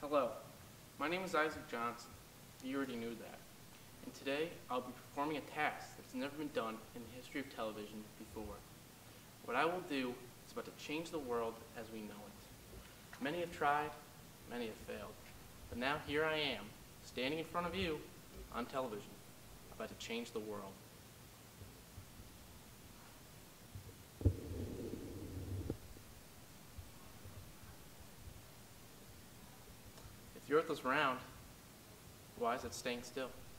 Hello, my name is Isaac Johnson. You already knew that. And today I'll be performing a task that's never been done in the history of television before. What I will do is about to change the world as we know it. Many have tried, many have failed. But now here I am, standing in front of you on television, about to change the world. If the earth was round, why is it staying still?